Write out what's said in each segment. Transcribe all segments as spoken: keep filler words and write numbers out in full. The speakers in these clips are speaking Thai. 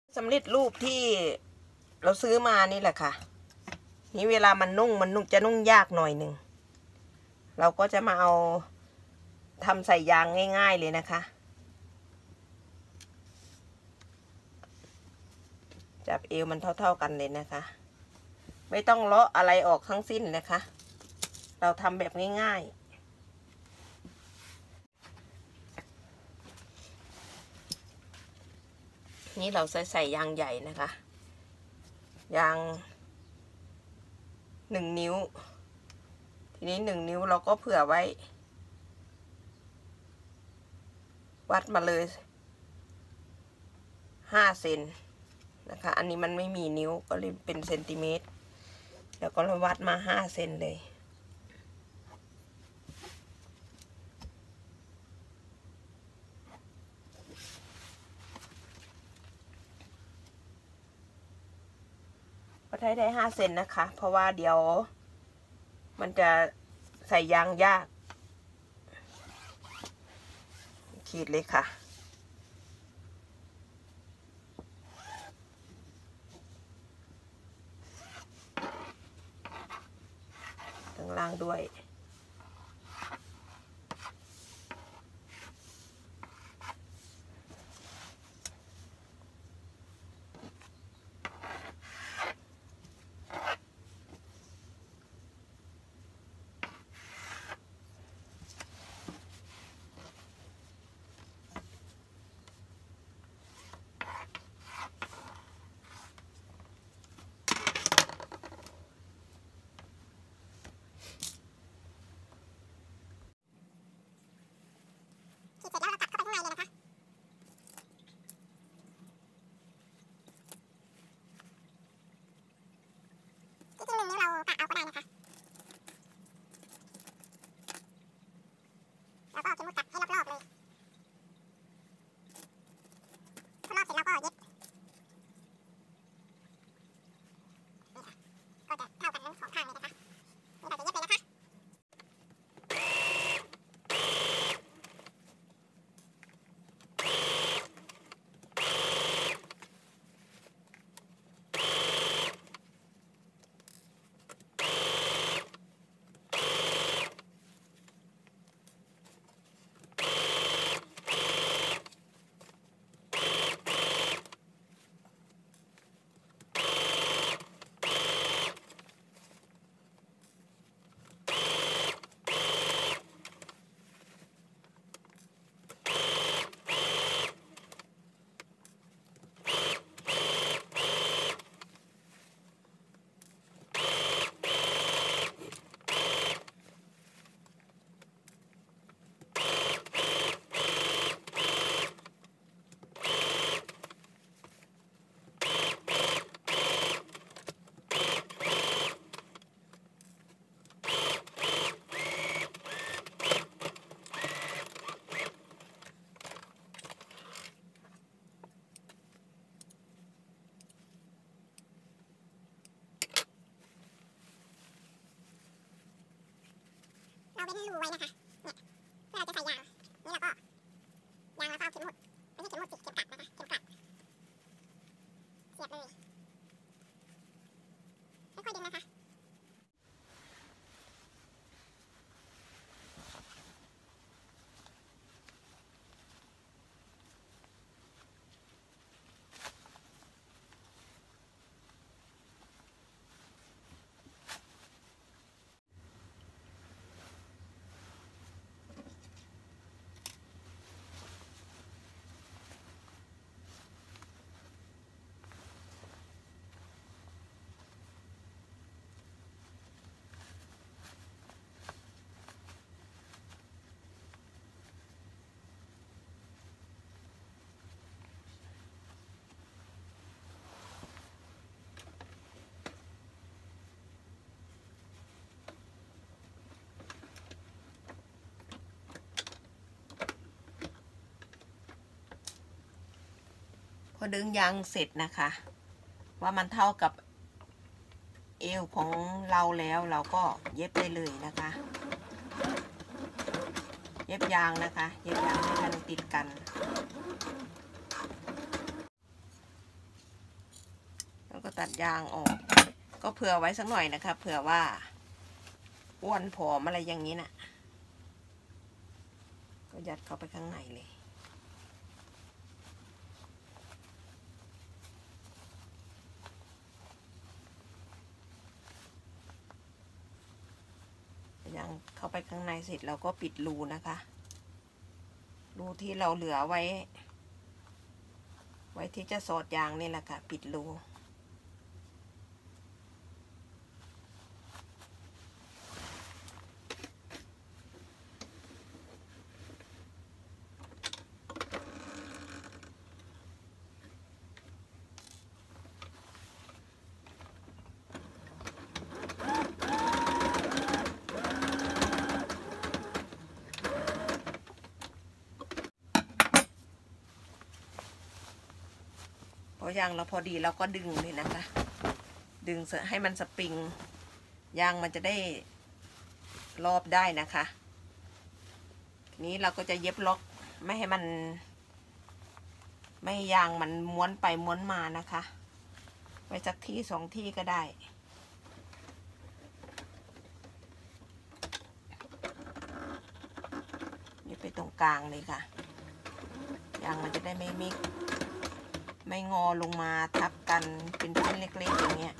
สำเร็จรูปที่เราซื้อมานี่แหละค่ะนี่เวลามันนุ่งมันนุ่งจะนุ่งยากหน่อยหนึ่งเราก็จะมาเอาทำใส่ยางง่ายๆเลยนะคะจับเอวมันเท่าๆกันเลยนะคะไม่ต้องเลาะอะไรออกทั้งสิ้นนะคะเราทำแบบง่ายๆนี่เราใส่ใส่ยางใหญ่นะคะยางหนึ่งนิ้วทีนี้หนึ่งนิ้วเราก็เผื่อไว้วัดมาเลยห้าเซนนะคะอันนี้มันไม่มีนิ้วก็เลยเป็นเซนติเมตรแล้วก็เราวัดมาห้าเซนเลยก็ได้ได้ห้าเซนนะคะเพราะว่าเดี๋ยวมันจะใส่ยางยากขีดเลยค่ะข้างล่างด้วยเสร็จแล้วเราตัดเข้าไปข้างในเลยนะคะที่จริงหนึ่งนิ้วเรากะเอาก็ได้นะคะแล้วก็เอาเข็มมุดตัดให้รอบๆเลยพอรอบเสร็จแล้วก็เย็บนี่ค่ะก็จะเท่ากันทั้งสองข้างเลยนะคะนี่เราจะเย็บเลยนะคะเราเว้นรูไว้นะคะเนี่ยเพื่อเราจะใส่ยางนี่เราก็ยางแล้วก็เอาเข็มหมุดไม่ใช่เข็มหมุดสิเข็มกลัดนะคะเข็มกลัดเสียบเลยค่อยๆดึงนะคะพอดึงยางเสร็จนะคะว่ามันเท่ากับเอวของเราแล้วเราก็เย็บได้เลยนะคะเย็บยางนะคะเย็บยางให้มันติดกันแล้วก็ตัดยางออกก็เผื่อไว้สักหน่อยนะคะเผื่อว่าอ้วนผอมอะไรอย่างนี้นะ่ะก็ยัดเข้าไปข้างในเลยยางเข้าไปข้างในเสร็จเราก็ปิดรูนะคะรูที่เราเหลือไว้ไว้ที่จะสอดยางนี่แหละค่ะปิดรูพอยางเราพอดีเราก็ดึงเลยนะคะ ดึงให้มันสปริงยางมันจะได้รอบได้นะคะทีนี้เราก็จะเย็บล็อกไม่ให้มันไม่ให้ยางมันม้วนไปม้วนมานะคะไว้สักที่สองที่ก็ได้นี่ไปตรงกลางเลยค่ะยางมันจะได้ไม่มิกไม่งอลงมาทับกันเป็นเส้นเล็กๆอย่างเงี้ย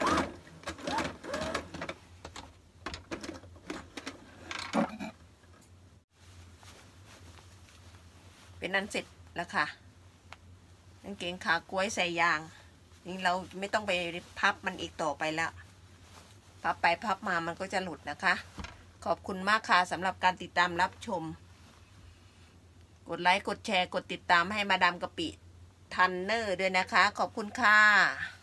เป็นนั้นเสร็จแล้วค่ะกางเกงขากล้วยใส่ยางนี่เราไม่ต้องไปพับมันอีกต่อไปแล้วพับไปพับมามันก็จะหลุดนะคะขอบคุณมากค่ะสำหรับการติดตามรับชมกดไลค์กดแชร์กดติดตามให้มาดามกะปิทันเนอร์ด้วยนะคะขอบคุณค่ะ